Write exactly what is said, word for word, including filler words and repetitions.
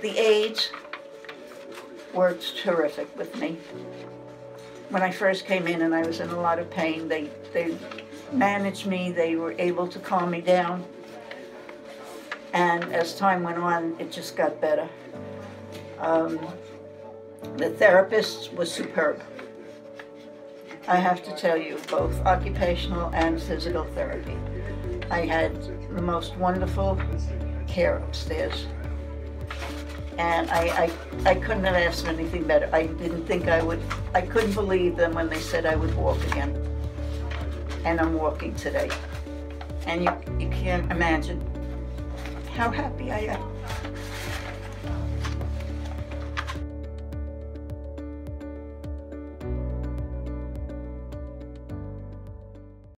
the aides worked terrific with me. When I first came in and I was in a lot of pain, they, they managed me, they were able to calm me down. And as time went on, it just got better. Um, the therapist was superb. I have to tell you, both occupational and physical therapy. I had the most wonderful care upstairs. And I, I, I couldn't have asked for anything better. I didn't think I would, I couldn't believe them when they said I would walk again. And I'm walking today. And you, you can't imagine how happy I am.